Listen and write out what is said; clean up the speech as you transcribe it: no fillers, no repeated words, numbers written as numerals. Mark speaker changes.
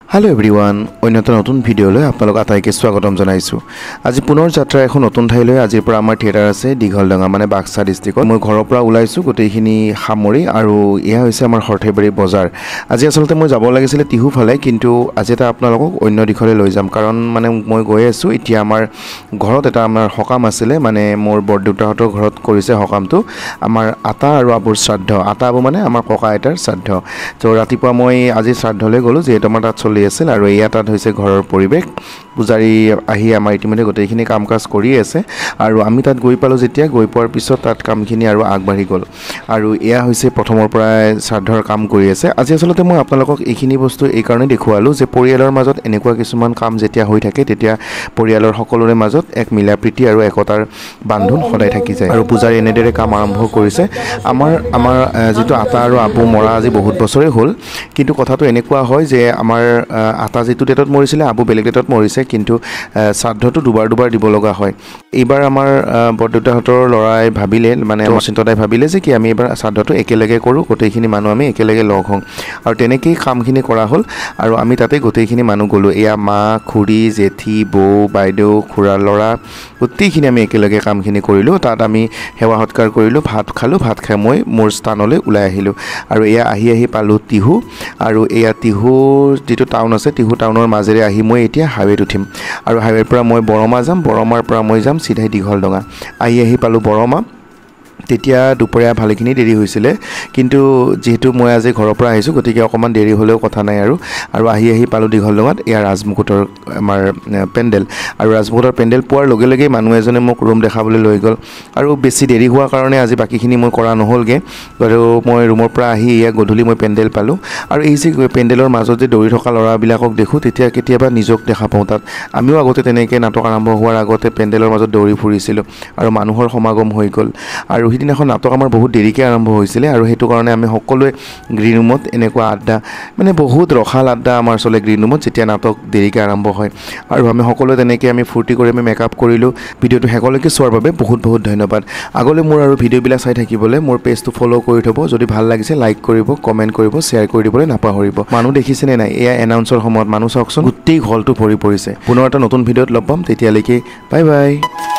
Speaker 1: Hello everyone, অন্যতম নতুন ভিডিওলৈ আপোনালোক আটাইকে স্বাগতম জনাইছো। আজি পুনৰ যাত্ৰা এখন নতুন ঠাইলৈ আজিৰ পৰা আমাৰ থিয়েটাৰ আছে ঘলদঙ মানে বাক্সা ডিস্ট্ৰিক্টত। মই ঘৰৰ পৰা ওলাইছো গোটেইখিনি সামৰি আৰু এয়া হৈছে আমাৰ হৰথেবৰী বজাৰ। আজি আসলতে মই যাব লাগিছিল তিহু ফালে কিন্তু আজি এটা আপোনালোকক অন্য দিশলৈ লৈ যাম কাৰণ মানে মই গৈ আছো এতিয়া আমাৰ ঘৰত এটা আমাৰ হকাম আছিল মানে মোৰ বৰদেউতাহঁতৰ ঘৰত কৰিছে হকামটো আমাৰ আতা আৰু আবুৰ শ্ৰাদ্ধ। আতা আবু মানে আমাৰ ককা আইতাৰ শ্ৰাদ্ধ। তো ৰাতিপুৱা মই আজি শ্ৰাদ্ধলৈ গলো যে আমাৰ তাত চলি আছিল আৰু এয়া তাত হৈছে ঘৰৰ পৰিৱেশ পূজাৰী আহি আমাৰ ইতিমধ্যে গোটেইখিনি কাম কাজ কৰি আছে আৰু আমি তাত গৈ পালো যেতিয়া গৈ পোৱাৰ পিছত তাত কামখিনি আৰু আগবাঢ়ি গ'ল আৰু এয়া হৈছে প্ৰথমৰ পৰা শ্ৰাদ্ধৰ কাম কৰি আছে। আজি আসলতে মই আপোনালোকক এইখিনি বস্তু এই কাৰণে দেখুৱালো যে পৰিয়ালৰ মাজত এনেকুৱা কিছুমান কাম যেতিয়া হৈ থাকে তেতিয়া পৰিয়ালৰ সকলোৰে মাজত এক মিলাপ্ৰীতি আৰু একতাৰ বান্ধোন সদায় থাকি যায় আৰু পূজাৰী এনেদৰে কাম আৰম্ভ কৰিছে। আমাৰ যেটো আতা আৰু আবু মৰা আজি বহুত বছৰে হ'ল কিন্তু কথাটো এনেকুৱা হয় যে আমাৰ আতা যেটো ডেটত মৰিছিলে আবু বেলেগ ডেটত মৰিছে কিন্তু শ্ৰাদ্ধটো দুবাৰ দিব লগা হয়। এইবাৰ আমাৰ বৰদেউতাহঁতৰ লৰাই ভাবিলে মানে চিন্তাই ভাবিলে যে কি আমি এইবাৰ শ্ৰাদ্ধটো একেলগে কৰোঁ গোটেইখিনি মানুহ আমি একেলগে লগ হওঁ আৰু তেনেকেই কামখিনি কৰা হ'ল আৰু আমি তাতে গোটেইখিনি মানুহ গ'লোঁ। এয়া মা খুৰী জেঠি বৌ বাইদেউ খুৰাৰ ল'ৰা গোটেইখিনি আমি একেলগে কামখিনি কৰিলোঁ। তাত আমি সেৱা সৎকাৰ কৰিলোঁ, ভাত খালোঁ, ভাত খাই মই মোৰ স্থানলৈ ওলাই আহিলোঁ আৰু এয়া আহি পালোঁ তিহু আৰু এয়া তিহু যেটো টাউন আছে তিহু টাউনৰ মাজেৰে আহি মই এতিয়া হাইৱেত উঠিম আৰু হাইৱেৰ পৰা মই বৰমা যাম, বৰমাৰ পৰা মই যাম চিধাই ঘলদঙা। আহি পালোঁ বৰমা। তেতিয়া দুপৰীয়া ভালেখিনি দেৰি হৈছিলে কিন্তু যেহেতু মই আজি ঘৰৰ পৰা আহিছোঁ গতিকে অকণমান দেৰি হ'লেও কথা নাই আৰু আহি পালোঁ ঘলদঙাত। এয়া ৰাজমুকুটৰ আমাৰ পেণ্ডেল আৰু ৰাজমুকুটৰ পেণ্ডেল পোৱাৰ লগে লগে মানুহ এজনে মোক ৰুম দেখাবলৈ লৈ গ'ল আৰু বেছি দেৰি হোৱাৰ কাৰণে আজি বাকীখিনি মই কৰা নহ'লগৈ আৰু মই ৰুমৰ পৰা আহি এয়া গধূলি মই পেণ্ডেল পালোঁ আৰু এই যে পেণ্ডেলৰ মাজত যে দৌৰি থকা ল'ৰাবিলাকক দেখোঁ তেতিয়া কেতিয়াবা নিজক দেখা পাওঁ তাত। আমিও আগতে তেনেকৈ নাটক আৰম্ভ হোৱাৰ আগতে পেণ্ডেলৰ মাজত দৌৰি ফুৰিছিলোঁ আৰু মানুহৰ সমাগম হৈ গ'ল আৰু সিদিনাখন নাটক আমাৰ বহুত দেৰিকৈ আৰম্ভ হৈছিলে আৰু সেইটো কাৰণে আমি সকলোৱে গ্ৰীণ ৰুমত এনেকুৱা আড্ডা মানে বহুত ৰখাল আড্ডা আমাৰ চলে গ্ৰীণ ৰুমত যেতিয়া নাটক দেৰিকৈ আৰম্ভ হয় আৰু আমি সকলোৱে তেনেকৈ আমি ফূৰ্তি কৰি আমি মেকআপ কৰিলোঁ। ভিডিঅ'টো শেষলৈকে চোৱাৰ বাবে বহুত ধন্যবাদ। আগলৈ মোৰ আৰু ভিডিঅ'বিলাক চাই থাকিবলৈ মোৰ পেজটো ফ'ল' কৰি থ'ব। যদি ভাল লাগিছে লাইক কৰিব, কমেণ্ট কৰিব, শ্বেয়াৰ কৰি দিবলৈ নাপাহৰিব। মানুহ দেখিছেনে নাই এয়া এনাউন্সৰ সময়ত মানুহ চাওকচোন গোটেই হলটো ভৰি পৰিছে। পুনৰ এটা নতুন ভিডিঅ'ত লগ পাম তেতিয়ালৈকে বাই বাই।